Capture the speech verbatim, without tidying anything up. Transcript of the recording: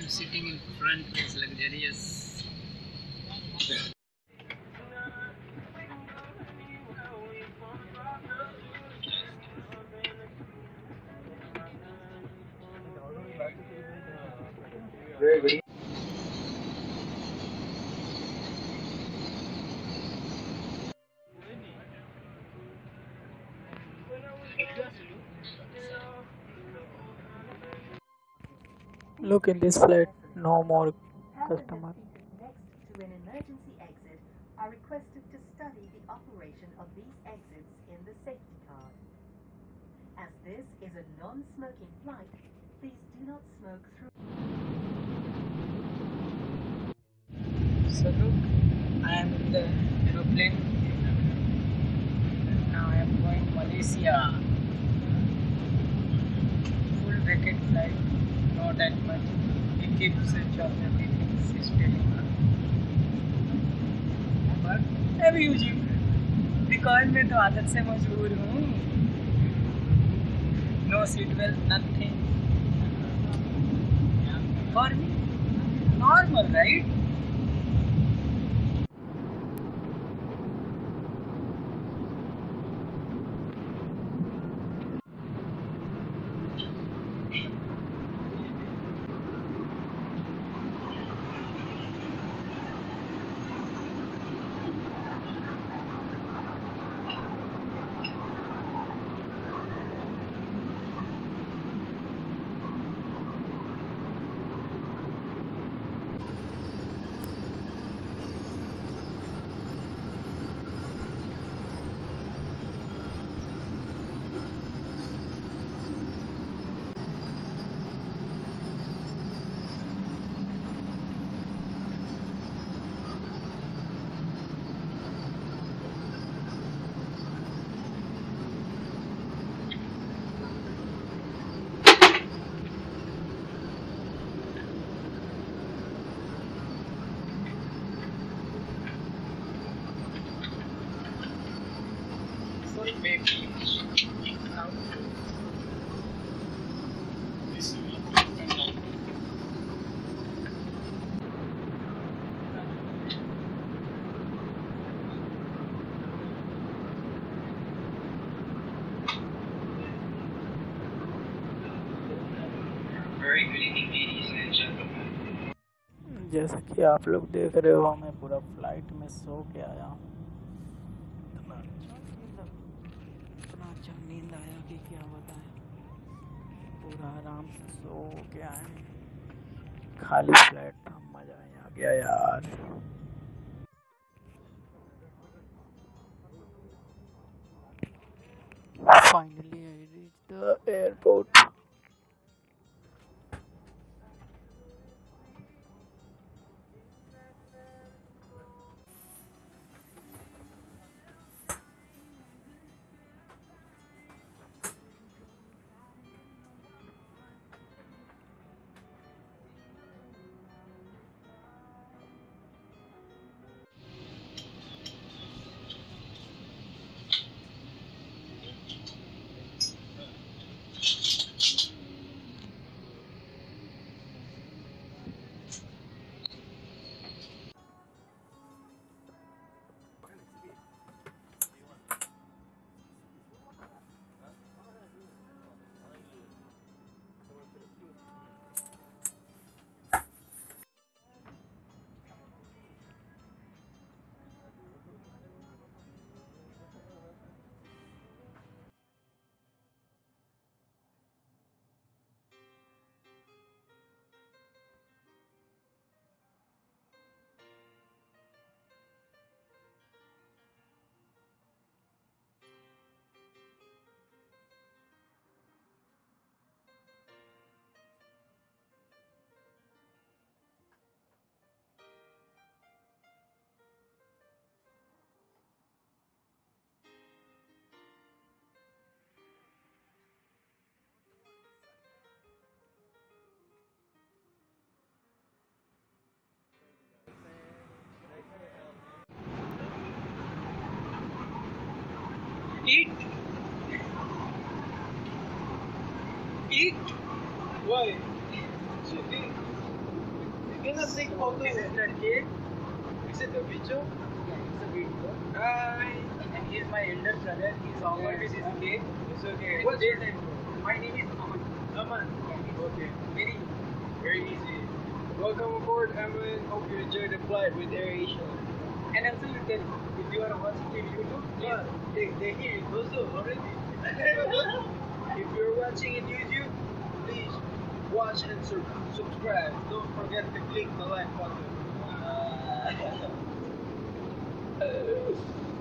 I'm sitting in front is luxurious. Very good. Look in this flat, no more customer. Next to an emergency exit are requested to study the operation of these exits in the safety card. As this is a non-smoking flight, please do not smoke through. So look, I am in the aeroplane. Now I am going Malaysia. Full vacant flight, not that much. It keeps switch off everything is telling her. But I'm using because मैं तो आदत से मजबूर हूँ. No seatbelt, nothing. For me, normal, right? Very good evening, ladies and gentlemen. जैसा कि आप लोग देख रहे हो मैं पूरा फ्लाइट में सो के आया हूँ. इतना अच्छा नींद इतना अच्छा नींद आया कि क्या बताएं. पूरा आराम से सो के आए. खाली फ्लाइट था, मजा आ गया यार. Finally I reached the airport. Eat. Eat. Why? Chicken. cannot take photo. This is the kid. Is it a video? Yeah, it's a video. Hi. And he's my elder brother. He's offered with his cake. It's okay. What's your name, bro? My name is Aman. Aman. Yeah, Okay. very Very easy. Welcome aboard, Aman. Hope you enjoy the flight with AirAsia. And also you tell if you are watching in YouTube, please. Yeah, they, they hear it also already. If you're watching in YouTube, please watch and sub- subscribe. Don't forget to click the like button. Uh,